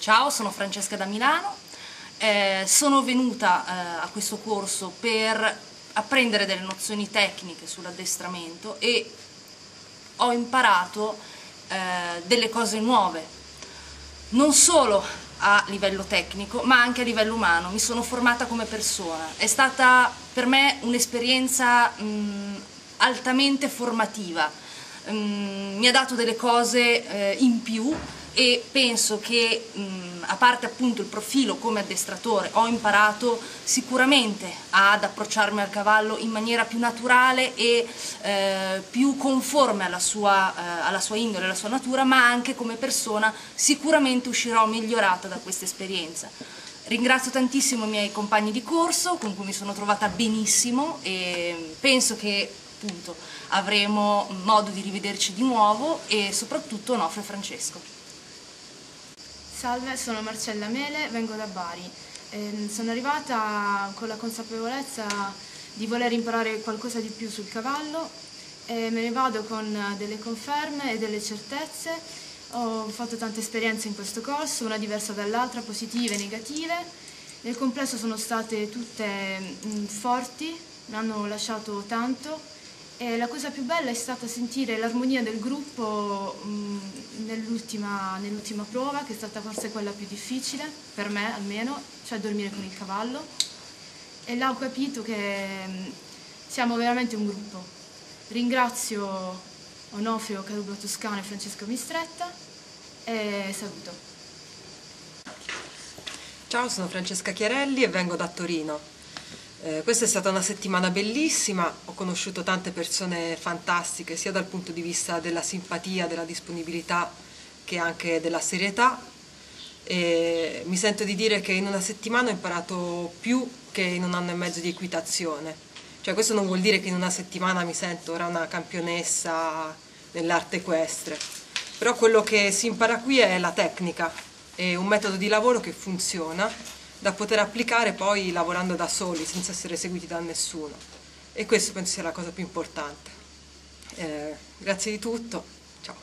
Ciao, sono Francesca da Milano, sono venuta a questo corso per apprendere delle nozioni tecniche sull'addestramento e ho imparato delle cose nuove, non solo a livello tecnico ma anche a livello umano. Mi sono formata come persona, è stata per me un'esperienza altamente formativa, mi ha dato delle cose in più e penso che a parte appunto il profilo come addestratore ho imparato sicuramente ad approcciarmi al cavallo in maniera più naturale e più conforme alla sua indole, alla sua natura, ma anche come persona sicuramente uscirò migliorata da questa esperienza. Ringrazio tantissimo i miei compagni di corso con cui mi sono trovata benissimo e penso che appunto avremo modo di rivederci di nuovo, e soprattutto Onofrio e Francesco. Salve, sono Marcella Mele, vengo da Bari. Sono arrivata con la consapevolezza di voler imparare qualcosa di più sul cavallo e me ne vado con delle conferme e delle certezze. Ho fatto tante esperienze in questo corso, una diversa dall'altra, positive e negative. Nel complesso sono state tutte forti, mi hanno lasciato tanto. E la cosa più bella è stata sentire l'armonia del gruppo nell'ultima prova, che è stata forse quella più difficile, per me almeno, cioè dormire con il cavallo. E là ho capito che siamo veramente un gruppo. Ringrazio Onofrio Caruba Toscano e Francesco Mistretta e saluto. Ciao, sono Francesca Chiarelli e vengo da Torino. Questa è stata una settimana bellissima, ho conosciuto tante persone fantastiche sia dal punto di vista della simpatia, della disponibilità che anche della serietà, e mi sento di dire che in una settimana ho imparato più che in un anno e mezzo di equitazione. Cioè, questo non vuol dire che in una settimana mi sento ora una campionessa nell'arte equestre, però quello che si impara qui è la tecnica, è un metodo di lavoro che funziona, da poter applicare poi lavorando da soli, senza essere seguiti da nessuno. E questo penso sia la cosa più importante. Grazie di tutto, ciao.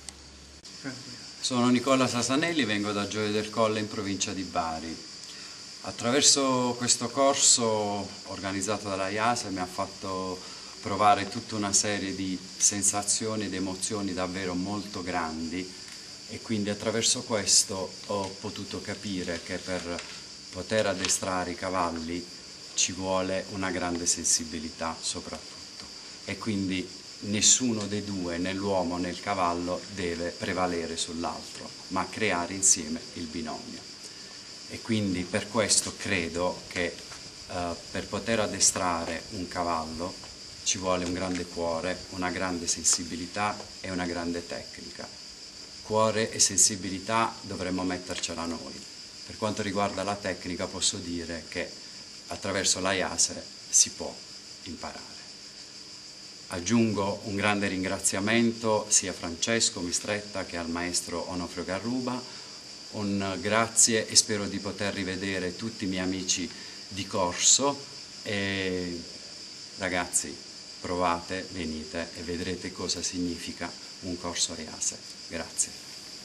Sono Nicola Sasanelli, vengo da Gioia del Colle in provincia di Bari. Attraverso questo corso organizzato dalla IASE mi ha fatto provare tutta una serie di sensazioni ed emozioni davvero molto grandi, e quindi attraverso questo ho potuto capire che per poter addestrare i cavalli ci vuole una grande sensibilità soprattutto, e quindi nessuno dei due, né l'uomo né il cavallo, deve prevalere sull'altro, ma creare insieme il binomio. E quindi per questo credo che per poter addestrare un cavallo ci vuole un grande cuore, una grande sensibilità e una grande tecnica. Cuore e sensibilità dovremmo mettercela noi. Per quanto riguarda la tecnica posso dire che attraverso la IASE si può imparare. Aggiungo un grande ringraziamento sia a Francesco Mistretta che al maestro Onofrio Caruba, un grazie, e spero di poter rivedere tutti i miei amici di corso, e ragazzi, provate, venite e vedrete cosa significa un corso IASE. Grazie.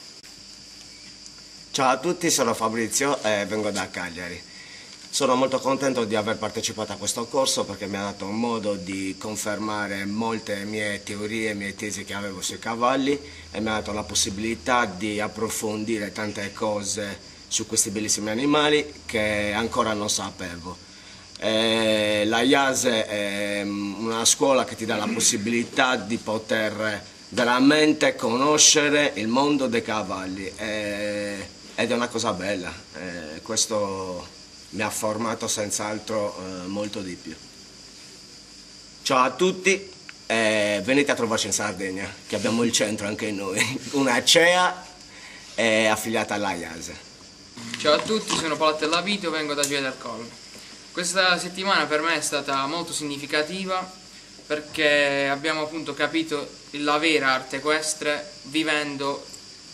Ciao a tutti, sono Fabrizio e vengo da Cagliari. Sono molto contento di aver partecipato a questo corso perché mi ha dato modo di confermare molte mie teorie, mie tesi che avevo sui cavalli, e mi ha dato la possibilità di approfondire tante cose su questi bellissimi animali che ancora non sapevo. La IASE è una scuola che ti dà la possibilità di poter veramente conoscere il mondo dei cavalli ed è una cosa bella, questo mi ha formato senz'altro molto di più. Ciao a tutti, venite a trovarci in Sardegna, che abbiamo il centro anche noi, una CEA affiliata alla IASE. Ciao a tutti, sono Paolo Tellavito, vengo da Gioia del Colle. Questa settimana per me è stata molto significativa perché abbiamo appunto capito la vera arte equestre vivendo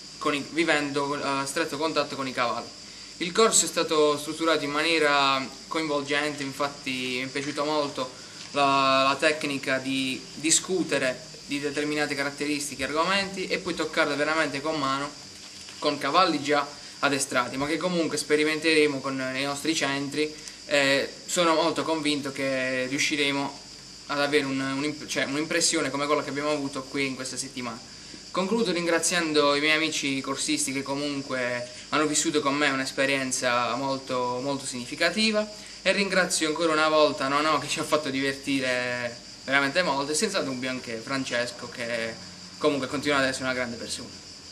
a stretto contatto con i cavalli. Il corso è stato strutturato in maniera coinvolgente, infatti mi è piaciuta molto la tecnica di discutere di determinate caratteristiche e argomenti e poi toccarle veramente con mano, con cavalli già addestrati, ma che comunque sperimenteremo nei nostri centri. Sono molto convinto che riusciremo ad avere un'impressione come quella che abbiamo avuto qui in questa settimana. Concludo ringraziando i miei amici corsisti che comunque hanno vissuto con me un'esperienza molto, molto significativa, e ringrazio ancora una volta Nonò, che ci ha fatto divertire veramente molto, e senza dubbio anche Francesco, che comunque continua ad essere una grande persona.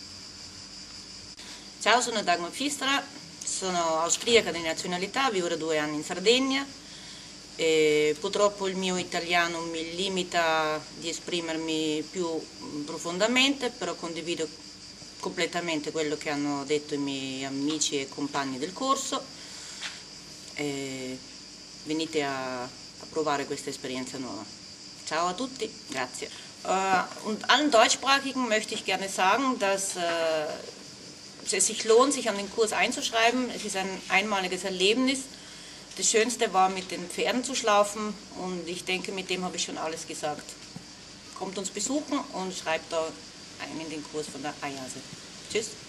Ciao, sono Dagmar Fistra, sono austriaca di nazionalità, vivo da 2 anni in Sardegna. E purtroppo il mio italiano mi limita di esprimermi più profondamente, però condivido completamente quello che hanno detto i miei amici e compagni del corso. Venite a provare questa esperienza nuova. Ciao a tutti, grazie. Allen Deutschsprachigen möchte ich gerne sagen, dass es sich lohnt, sich an den Kurs einzuschreiben. Es ist ein einmaliges Erlebnis. Das Schönste war, mit den Pferden zu schlafen, und ich denke, mit dem habe ich schon alles gesagt. Kommt uns besuchen und schreibt da ein in den Kurs von der IASE. Tschüss.